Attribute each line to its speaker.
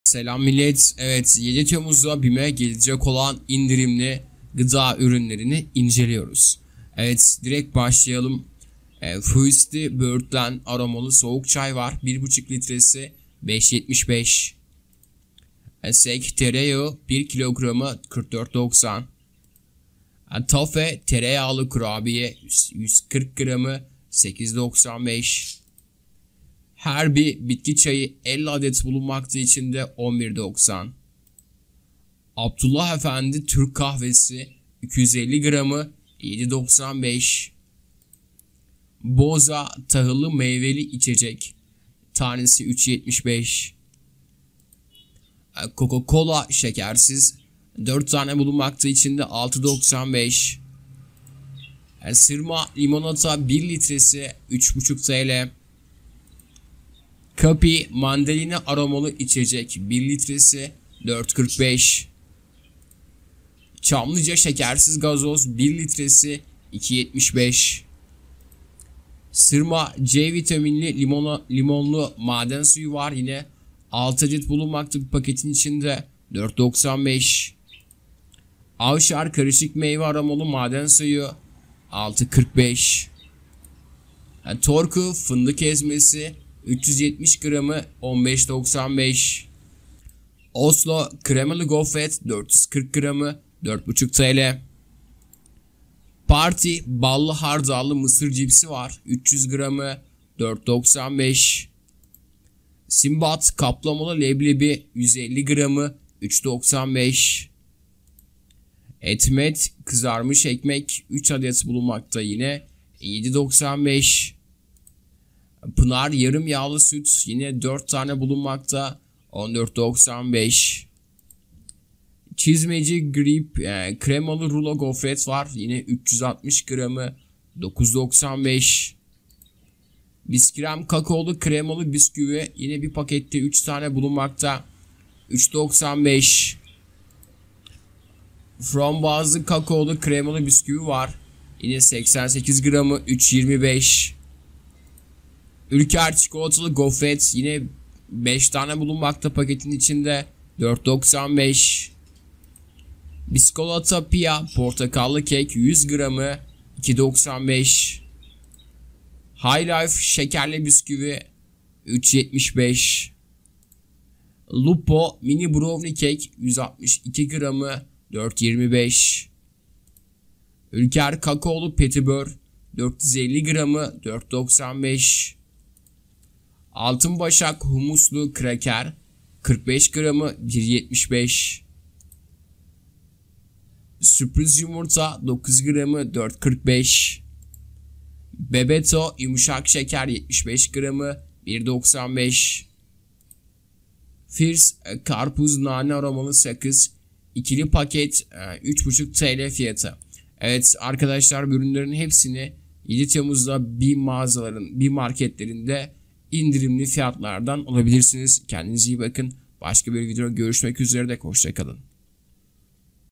Speaker 1: Selam millet. Evet, 7 Temmuz'da BİM'e gelecek olan indirimli gıda ürünlerini inceliyoruz. Evet, direkt başlayalım. Fuisti Birdland aromalı soğuk çay var. 1,5 litresi 5,75. Sek tereyağı 1 kilogramı 44,90. Tafe tereyağlı kurabiye 140 gramı 8,95. Her bir bitki çayı 50 adet bulunmakta, içinde 11,90. Abdullah Efendi Türk kahvesi 250 gramı 7,95. Boza tahıllı meyveli içecek tanesi 3,75. Coca-Cola şekersiz 4 tane bulunmakta, içinde 6,95. Sırma limonata 1 litresi 3,5 TL. Kapi mandalina aromalı içecek 1 litresi 4,45. Çamlıca şekersiz gazoz 1 litresi 2,75. Sırma C vitaminli limonlu maden suyu var, yine 6 adet bulunmakta bir paketin içinde 4,95. Avşar karışık meyve aromalı maden suyu 6,45. Torku fındık ezmesi 370 gramı 15,95. Oslo kremalı gofret 440 gramı 4,5 TL. Parti ballı hardallı mısır cipsi var, 300 gramı 4,95. Simbat kaplamalı leblebi 150 gramı 3,95. Etmet kızarmış ekmek 3 adet bulunmakta, yine 7,95. Pınar yarım yağlı süt yine 4 tane bulunmakta, 14,95. Çizmeci grip kremalı rulo gofret var, yine 360 gramı 9,95. Biskrem kakaolu kremalı bisküvi yine bir pakette 3 tane bulunmakta, 3,95. Frambuazlı kakaolu kremalı bisküvi var, yine 88 gramı 3,25. Ülker çikolatalı gofret yine 5 tane bulunmakta paketin içinde, 4,95. Biskolata Pia portakallı kek 100 gramı 2,95. High Life şekerli bisküvi 3,75. Lupo mini brownie kek 162 gramı 4,25. Ülker kakaolu petibör 450 gramı 4,95. Altın Başak humuslu kraker 45 gramı 1,75. Sürpriz yumurta 9 gramı 4,45. Bebeto yumuşak şeker 75 gramı 1,95. Firs karpuz nane aromalı sakız ikili paket 3,5 TL fiyatı. Evet arkadaşlar, ürünlerin hepsini 7 Temmuz'da bir marketlerinde indirimli fiyatlardan alabilirsiniz. Kendinize iyi bakın. Başka bir videoda görüşmek üzere de hoşça kalın.